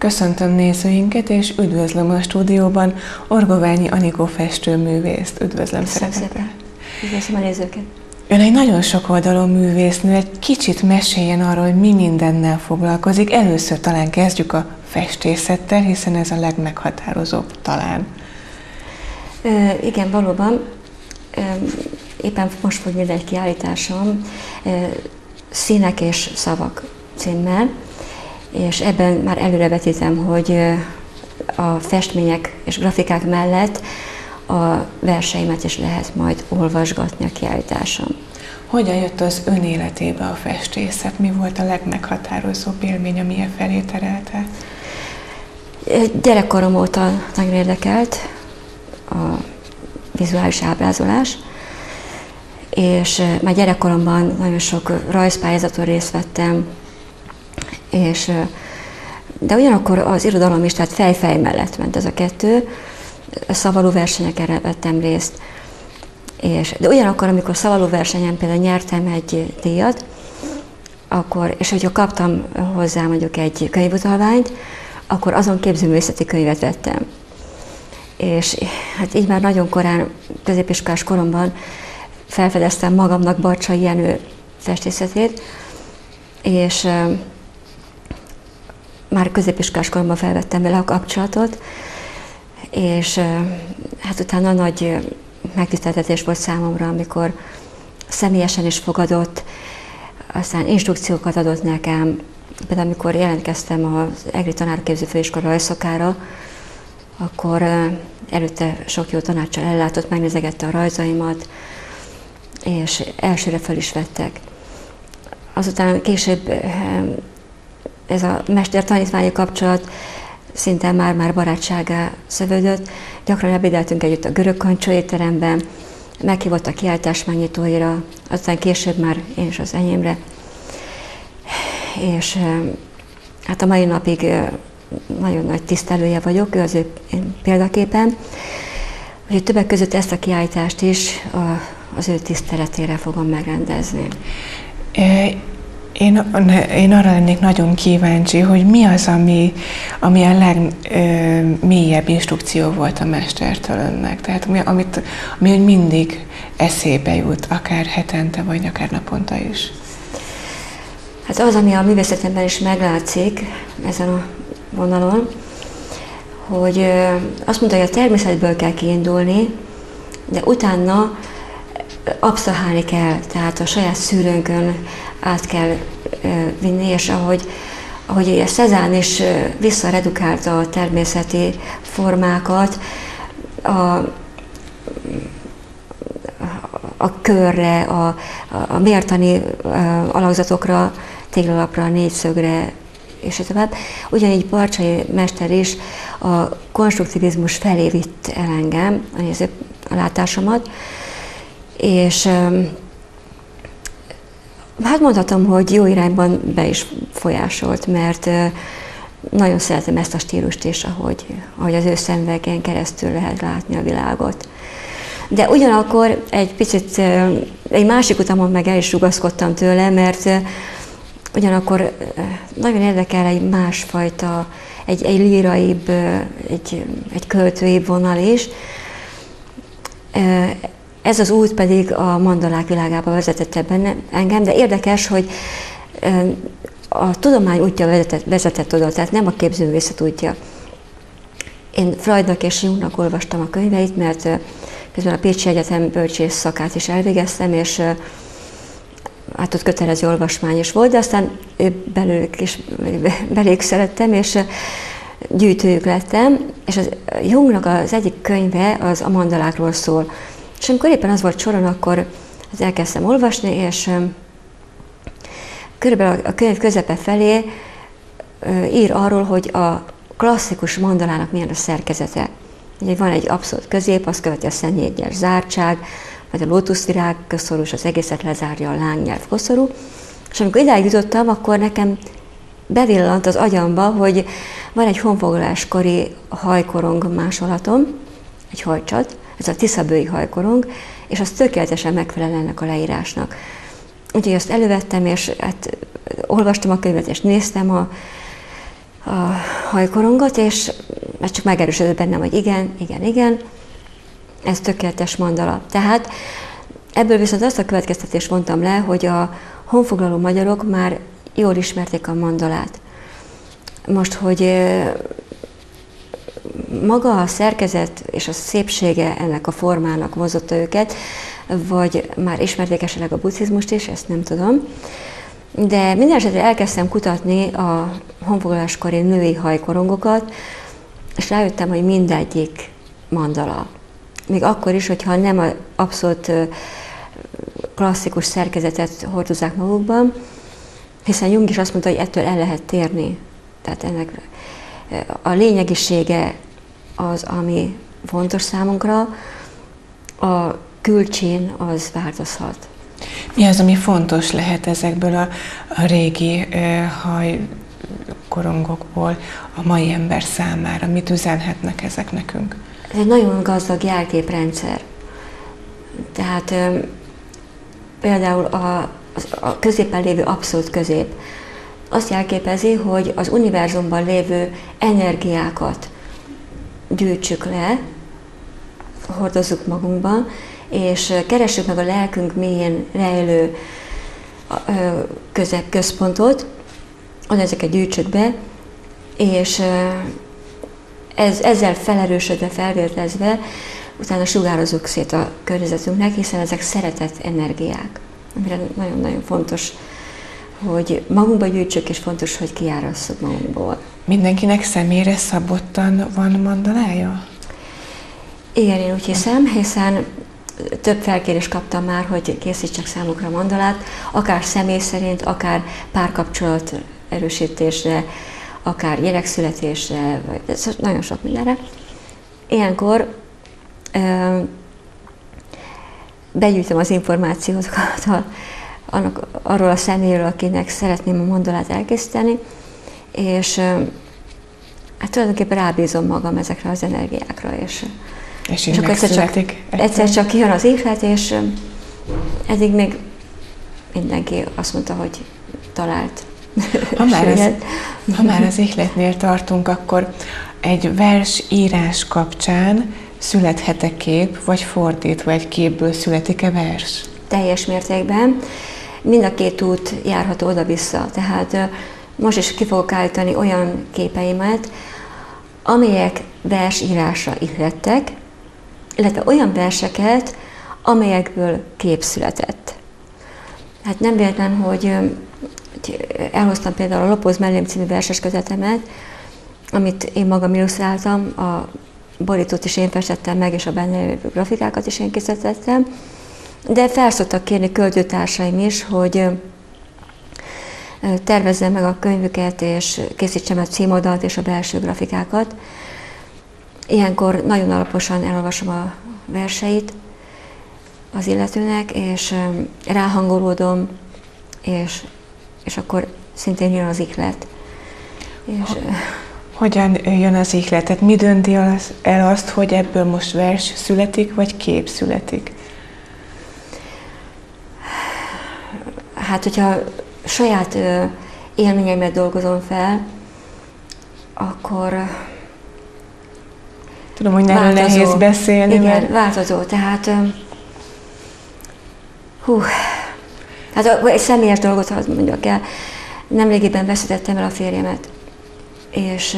Köszöntöm nézőinket, és üdvözlöm a stúdióban Orgoványi Anikó festőművészt. Üdvözlöm szeretettel. Üdvözlöm a nézőket. Ön egy nagyon sokoldalú művésznő, egy kicsit meséljen arról, hogy mi mindennel foglalkozik. Először talán kezdjük a festészettel, hiszen ez a legmeghatározóbb talán. Igen, valóban. Éppen most fog nyílni egy kiállításom, Színek és szavak címmel, és ebben már előrevetítem, hogy a festmények és grafikák mellett a verseimet is lehet majd olvasgatni a kiállításon. Hogyan jött az ön életébe a festészet? Mi volt a legmeghatározóbb élmény, ami felé terelte? Gyerekkorom óta nagyon érdekelt a vizuális ábrázolás, és már gyerekkoromban nagyon sok rajzpályázaton részt vettem, de ugyanakkor az irodalom is, tehát fej-fej mellett ment ez a kettő, szavaló versenyeken vettem részt. De ugyanakkor, amikor szavaló versenyen például nyertem egy díjat, és hogyha kaptam hozzá mondjuk egy könyvutalványt, akkor azon képzőművészeti könyvet vettem. És hát így már nagyon korán, középiskolás koromban felfedeztem magamnak Barcsay Jenő festészetét, és már középiskolás koromban felvettem vele a kapcsolatot, és hát utána nagy megtiszteltetés volt számomra, amikor személyesen is fogadott, aztán instrukciókat adott nekem. Például amikor jelentkeztem az EGRI tanárképző főiskola rajzszakára, akkor előtte sok jó tanáccsal ellátott, megnézegette a rajzaimat, és elsőre fel is vettek. Azután később ez a mester-tanítványi kapcsolat szinte már barátsággá szövődött. Gyakran ebédeltünk együtt a Görög Kancsó étteremben, meghívott a kiállítás megnyitóira, aztán később már én is az enyémre. És hát a mai napig nagyon nagy tisztelője vagyok, ő az ő példaképem. Úgyhogy többek között ezt a kiállítást is az ő tiszteletére fogom megrendezni. Én arra lennék nagyon kíváncsi, hogy mi az, ami a legmélyebb instrukció volt a mestertől önnek. Tehát ami mindig eszébe jut, akár hetente, vagy akár naponta is. Hát az, ami a művészetemben is meglátszik ezen a vonalon, hogy azt mondta, hogy a természetből kell kiindulni, de utána absztrahálni kell, tehát a saját szűrőnkön át kell vinni, és ahogy a Cézanne is visszaredukálta a természeti formákat a körre, a mértani alakzatokra, téglalapra, négyszögre, és így tovább. Ugyanígy Barcsay mester is a konstruktivizmus felé vitt el engem, a látásomat, és hát mondhatom, hogy jó irányban be is folyásolt, mert nagyon szeretem ezt a stílust is, ahogy az ő szemüvegen keresztül lehet látni a világot. De ugyanakkor egy másik utamon meg el is rugaszkodtam tőle, mert ugyanakkor nagyon érdekel egy másfajta, egy líraibb, egy költőibb vonal is. Ez az út pedig a mandalák világába vezetett engem, de érdekes, hogy a tudomány útja vezetett oda, tehát nem a képzőművészet útja. Én Freudnak és Jungnak olvastam a könyveit, mert közben a Pécsi Egyetem bölcsész szakát is elvégeztem, és hát ott kötelező olvasmány is volt, de aztán belőlük szerettem, és gyűjtőjük lettem, és Jungnak az egyik könyve az a mandalákról szól. És amikor éppen az volt soron, akkor elkezdtem olvasni, és körülbelül a könyv közepe felé ír arról, hogy a klasszikus mandalának milyen a szerkezete. Ugye van egy abszolút közép, azt követi a szentjegyes zártság, vagy a lótuszvirág koszorús, az egészet lezárja a lángnyelv koszorú. És amikor idáig jutottam, akkor nekem bevillant az agyamba, hogy van egy honfoglaláskori hajkorong másolatom, egy hajcsat, ez a tiszabői hajkorong, és az tökéletesen megfelel ennek a leírásnak. Úgyhogy azt elővettem, és hát olvastam a könyvet, és néztem a hajkorongot, és csak megerősödött bennem, hogy igen, igen, igen, ez tökéletes mandala. Tehát ebből viszont azt a következtetést vontam le, hogy a honfoglaló magyarok már jól ismerték a mandalát. Most, hogy maga a szerkezet és a szépsége ennek a formának vonzotta őket, vagy már ismerték esetleg a buddhizmust is, ezt nem tudom. De minden esetre elkezdtem kutatni a honfoglaláskori női hajkorongokat, és rájöttem, hogy mindegyik mandala. Még akkor is, hogyha nem az abszolút klasszikus szerkezetet hordozzák magukban, hiszen Jung is azt mondta, hogy ettől el lehet térni. Tehát ennek a lényegisége az, ami fontos számunkra, a külcsín az változhat. Mi az, ami fontos lehet ezekből a régi hajkorongokból a mai ember számára? Mit üzenhetnek ezek nekünk? Ez egy nagyon gazdag jelképrendszer. Tehát például a középen lévő abszolút közép azt jelképezi, hogy az univerzumban lévő energiákat gyűjtsük le, hordozzuk magunkban, és keressük meg a lelkünk mélyén rejlő központot, onnan ezeket gyűjtsük be, és ezzel felerősödve, felvértezve, utána sugározzuk szét a környezetünknek, hiszen ezek szeretett energiák, amire nagyon-nagyon fontos, hogy magunkba gyűjtsük, és fontos, hogy kiárasszuk magunkból. Mindenkinek személyre szabottan van mandalája? Igen, én úgy hiszem, hiszen több felkérést kaptam már, hogy készítsek számukra mandalát, akár személy szerint, akár párkapcsolat erősítésre, akár gyerekszületésre, vagy nagyon sok mindenre. Ilyenkor begyűjtöm az információkat arról a személyről, akinek szeretném a mandalát elkészíteni, és hát tulajdonképpen rábízom magam ezekre az energiákra, és akkor egyszer csak kijön az ihlet, és eddig még mindenki azt mondta, hogy talált. Ha már az ihletnél tartunk, akkor egy vers írás kapcsán születhet-e kép, vagy fordítva egy képből születik-e vers? Teljes mértékben. Mind a két út járható oda-vissza. Tehát most is ki fogok állítani olyan képeimet, amelyek versírásra ihlettek, illetve olyan verseket, amelyekből kép született. Hát nem véletlen, hogy elhoztam például a Lopoz mellém című verseskötetemet, amit én magam illusztráltam, a borítót is én festettem meg, és a benne lévő grafikákat is én készítettem, de felszoktak kérni költőtársaim is, hogy tervezzem meg a könyvüket, és készítsem a címoldalt és a belső grafikákat. Ilyenkor nagyon alaposan elolvasom a verseit az illetőnek, és ráhangolódom, és akkor szintén jön az ihlet. Hogyan jön az ihlet? Tehát mi dönti el azt, hogy ebből most vers születik, vagy kép születik? Hát, hogyha saját élményeimet dolgozom fel, akkor tudom, hogy erről nehéz beszélni. Igen, mert változó. Tehát hát egy személyes dolgot hadd mondjak el. Nemrégiben veszítettem el a férjemet, és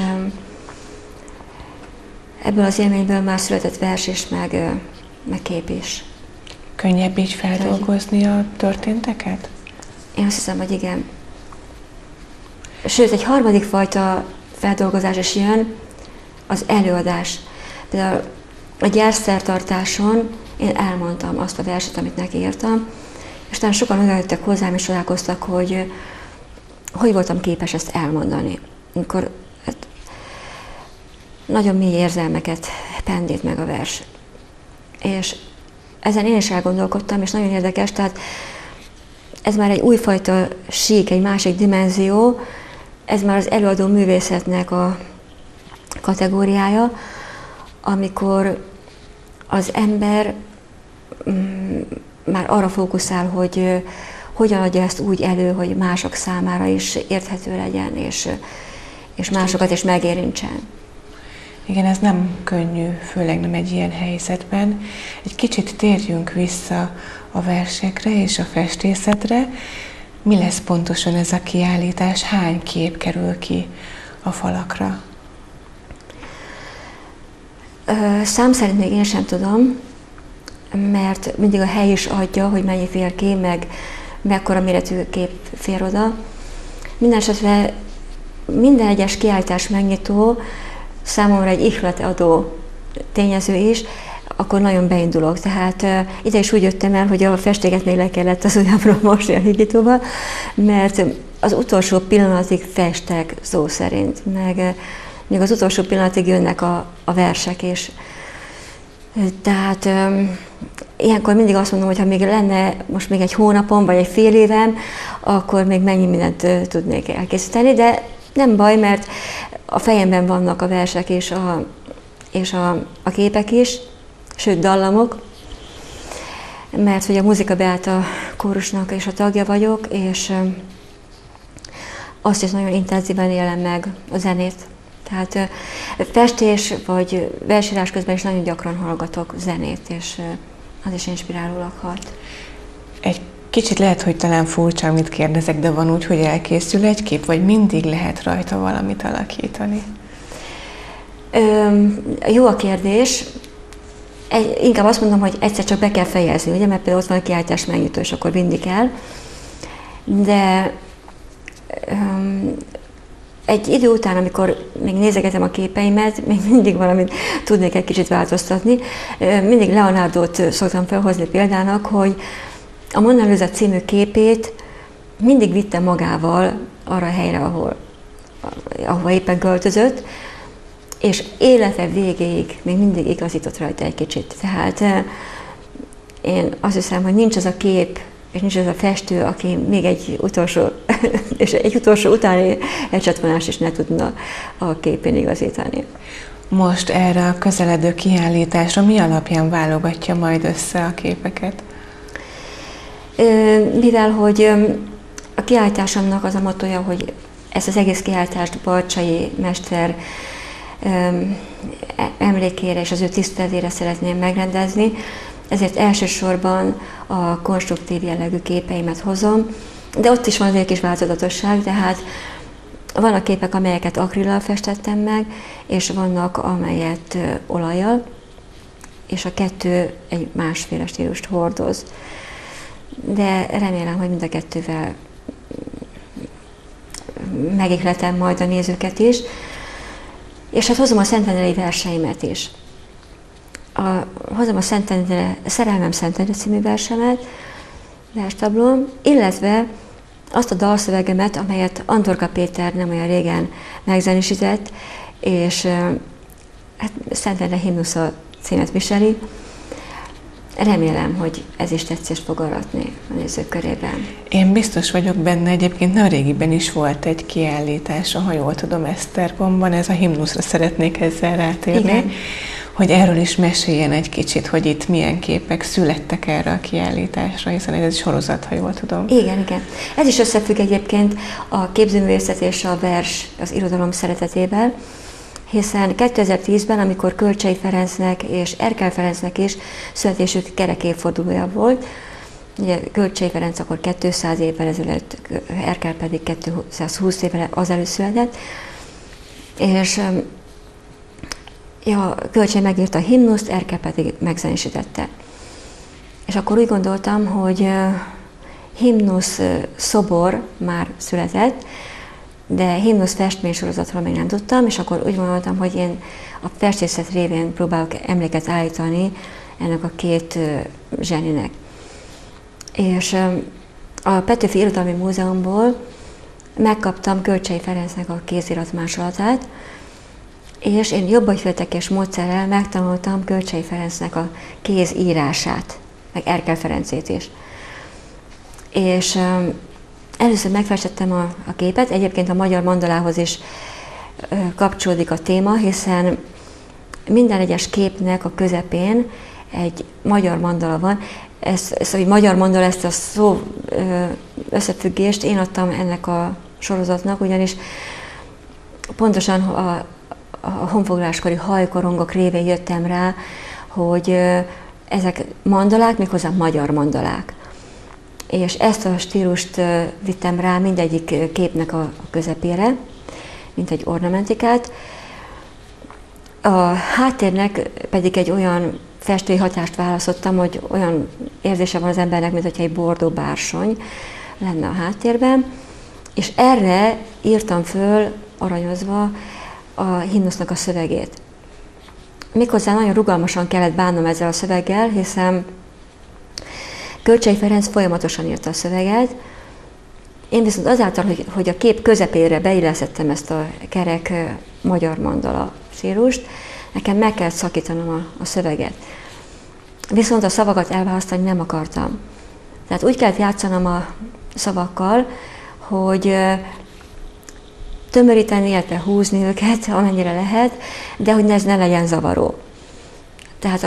ebből az élményből már született vers is, meg kép is. Könnyebb így feldolgozni a történteket? Én azt hiszem, hogy igen. Sőt, egy harmadik fajta feldolgozás is jön, az előadás. Például a gyászszertartáson én elmondtam azt a verset, amit neki írtam, és talán sokan odajöttek hozzám, és találkoztak, hogy voltam képes ezt elmondani. Amikor hát, nagyon mély érzelmeket pendít meg a vers. És ezen én is elgondolkodtam, és nagyon érdekes, tehát ez már egy újfajta sík, egy másik dimenzió, ez már az előadó művészetnek a kategóriája, amikor az ember már arra fókuszál, hogy hogyan adja ezt úgy elő, hogy mások számára is érthető legyen, és másokat is megérintsen. Igen, ez nem könnyű, főleg nem egy ilyen helyzetben. Egy kicsit térjünk vissza a versekre és a festészetre. Mi lesz pontosan ez a kiállítás? Hány kép kerül ki a falakra? Szám szerint még én sem tudom, mert mindig a hely is adja, hogy mennyi fér ki, meg mekkora méretű kép fér oda. Mindenesetre minden egyes kiállítás megnyitó számomra egy ihletadó tényező is, akkor nagyon beindulok. Tehát ide is úgy jöttem el, hogy a festéket még le kellett az ujjamról mosni a higítóval, mert az utolsó pillanatig festek szó szerint, meg még az utolsó pillanatig jönnek a versek is. Tehát ilyenkor mindig azt mondom, hogy ha még lenne most még egy hónapom, vagy egy fél évem, akkor még mennyi mindent tudnék elkészíteni, de nem baj, mert a fejemben vannak a versek és a képek is, sőt dallamok, mert hogy a Muzika Beata kórusnak és a tagja vagyok, és azt is nagyon intenzíven élem meg a zenét. Tehát festés vagy versírás közben is nagyon gyakran hallgatok zenét, és az is inspirálólag hat. Egy kicsit lehet, hogy talán furcsa, amit kérdezek, de van úgy, hogy elkészül egy kép, vagy mindig lehet rajta valamit alakítani? Jó a kérdés. Inkább azt mondom, hogy egyszer csak be kell fejezni, ugye, mert például ott van a kiállítás megnyitó, és akkor vinni kell. De egy idő után, amikor még nézegetem a képeimet, még mindig valamit tudnék egy kicsit változtatni. Mindig Leonardot szoktam felhozni példának, hogy a Mona Lisa című képét mindig vitte magával arra a helyre, ahova éppen költözött, és élete végéig még mindig igazított rajta egy kicsit. Tehát én azt hiszem, hogy nincs az a kép, és nincs az a festő, aki még egy utolsó, és egy utolsó utáni ecsetvonást is ne tudna a képén igazítani. Most erre a közeledő kiállításra mi alapján válogatja majd össze a képeket? Mivel, hogy a kiállításomnak az a mottoja, hogy ezt az egész kiállítást Barcsay mester emlékére és az ő tiszteletére szeretném megrendezni, ezért elsősorban a konstruktív jellegű képeimet hozom, de ott is van egy kis változatosság, tehát vannak képek, amelyeket akrillal festettem meg, és vannak, amelyet olajjal, és a kettő egy másféle stílust hordoz. De remélem, hogy mind a kettővel megihletem majd a nézőket is. És hát hozom a Szentendrei verseimet is. Hozom a Szerelmem Szentendre című versemet, verstablóm, illetve azt a dalszövegemet, amelyet Andorka Péter nem olyan régen megzenésített, és hát Szentendre himnusza címet viseli. Remélem, hogy ez is tetszést fog aratni a nézők körében. Én biztos vagyok benne, egyébként nem régiben is volt egy kiállítás, ha jól tudom, Esztergomban, ez a himnuszra szeretnék ezzel rátérni. Igen. Hogy erről is meséljen egy kicsit, hogy itt milyen képek születtek erre a kiállításra, hiszen ez egy sorozat, ha jól tudom. Igen, igen. Ez is összefügg egyébként a képzőművészet és a vers, az irodalom szeretetével, hiszen 2010-ben, amikor Kölcsey Ferencnek és Erkel Ferencnek is születésük kerek évfordulója volt, ugye Kölcsey Ferenc akkor 200 évvel ezelőtt, Erkel pedig 220 évvel azelőtt született, és Kölcsey megírta a himnuszt, Erkel pedig megzenésítette. És akkor úgy gondoltam, hogy himnusz szobor már született, de himnusz festménysorozatról még nem tudtam, és akkor úgy gondoltam, hogy én a festészet révén próbálok emléket állítani ennek a két zseninek. És a Petőfi Irodalmi Múzeumból megkaptam Kölcsey Ferencnek a kézirat másolatát, és én jobbagyféltekés módszerrel megtanultam Kölcsey Ferencnek a kézírását, meg Erkel Ferencét is. És először megfestettem a képet, egyébként a magyar mandalához is kapcsolódik a téma, hiszen minden egyes képnek a közepén egy magyar mandala van. Szóval magyar mandala, ezt a szó összefüggést én adtam ennek a sorozatnak, ugyanis pontosan a honfoglaláskori hajkorongok révén jöttem rá, hogy ezek mandalák, méghozzá magyar mandalák. És ezt a stílust vittem rá mindegyik képnek a közepére, mint egy ornamentikát. A háttérnek pedig egy olyan festői hatást választottam, hogy olyan érzése van az embernek, mint hogyha egy bordó bársony lenne a háttérben, és erre írtam föl, aranyozva, a himnusznak a szövegét. Méghozzá nagyon rugalmasan kellett bánnom ezzel a szöveggel, hiszen Kölcsey Ferenc folyamatosan írta a szöveget. Én viszont azáltal, hogy a kép közepére beillesztettem ezt a kerek magyar mandala stílust, nekem meg kellett szakítanom a szöveget. Viszont a szavakat elválasztani nem akartam. Tehát úgy kellett játszanom a szavakkal, hogy tömöríteni, illetve húzni őket, amennyire lehet, de hogy ez ne legyen zavaró. Tehát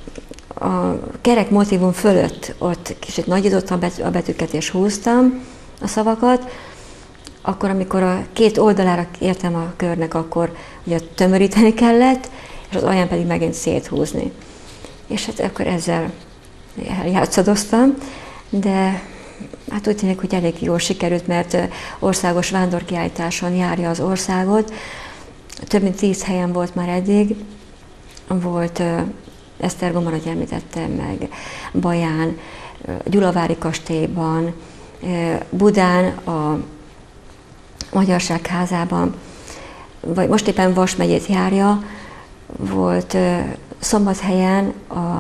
a kerek motívum fölött ott kicsit nagyítottam a betűket és húztam a szavakat, akkor amikor a két oldalára értem a körnek, akkor ugye tömöríteni kellett, és az alján pedig megint széthúzni. És hát akkor ezzel eljátszadoztam, de hát úgy tűnik, hogy elég jól sikerült, mert országos vándorkiállításon járja az országot. Több mint 10 helyen volt már eddig. Volt Esztergomban, ahogy említettem, meg Baján, Gyulavári kastélyban, Budán, a Magyarság házában, vagy most éppen Vas megyét járja, volt Szombathelyen, a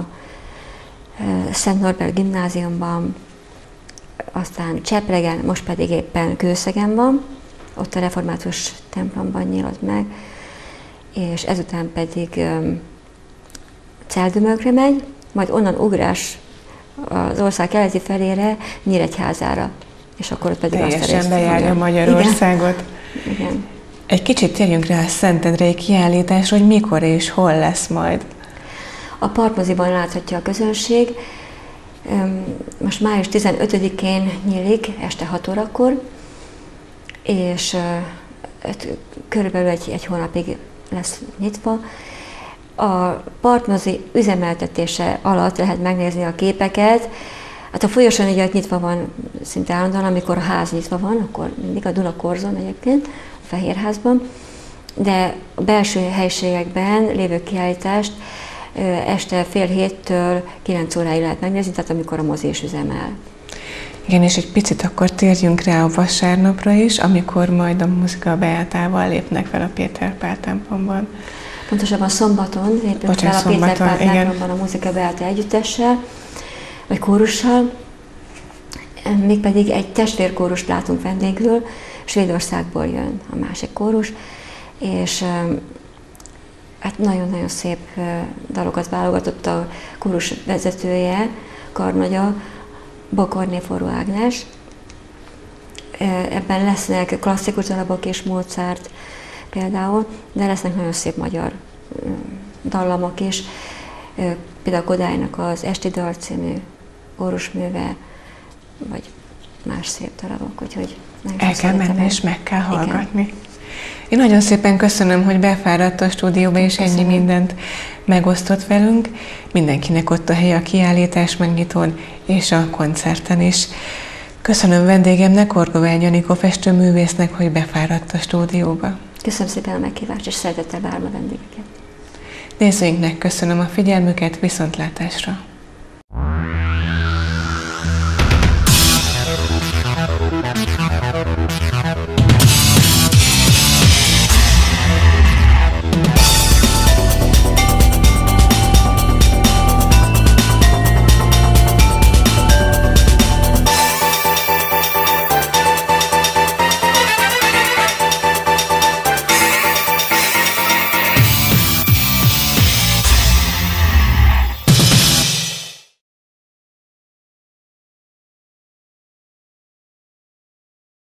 Szent Norbert gimnáziumban, aztán Csepregen, most pedig éppen Kőszegen van, ott a református templomban nyílt meg, és ezután pedig Celdömökre megy, majd onnan ugrás az ország keleti felére, Nyíregyházára, és akkor ott pedig teljesen bejárja Magyarországot. Igen. Egy kicsit térjünk rá a Szentendrei kiállításra, hogy mikor és hol lesz majd. A Partmoziban láthatja a közönség. Most május 15-én nyílik, este 6 órakor, és körülbelül egy hónapig lesz nyitva. A Partmozi üzemeltetése alatt lehet megnézni a képeket. Hát a folyosón ugye nyitva van szinte állandóan, amikor a ház nyitva van, akkor mindig a Dunakorzon egyébként, a Fehérházban, de a belső helyiségekben lévő kiállítást este fél 7-től 9 óráig lehet megnézni, tehát amikor a mozi is üzemel. Igen, és egy picit akkor térjünk rá a vasárnapra is, amikor majd a Muzika Beátával lépnek fel a Péter Pál templomban. Pontosabban szombaton lépünk fel a Péter Pál templomban a Muzika Beáta együttessel, vagy kórussal, mégpedig egy testvérkórust látunk vendégül, Svédországból jön a másik kórus, és hát nagyon-nagyon szép dalokat válogatott a kórus vezetője, karnagya, Bokorné Forró Ágnes. Ebben lesznek klasszikus darabok és Mozart például, de lesznek nagyon szép magyar dallamok is. Például Kodálynak az Esti Dal című kórusműve, vagy más szép darabok, úgyhogy el kell menni és meg kell hallgatni. Igen. Én nagyon szépen köszönöm, hogy befáradt a stúdióba, és ennyi mindent megosztott velünk. Mindenkinek ott a hely a kiállítás megnyitón és a koncerten is. Köszönöm vendégemnek, Orgovány Anikó festőművésznek, hogy befáradt a stúdióba. Köszönöm szépen a meghívást, és szeretettel várom a vendégeket. Nézőinknek köszönöm a figyelmüket, viszontlátásra!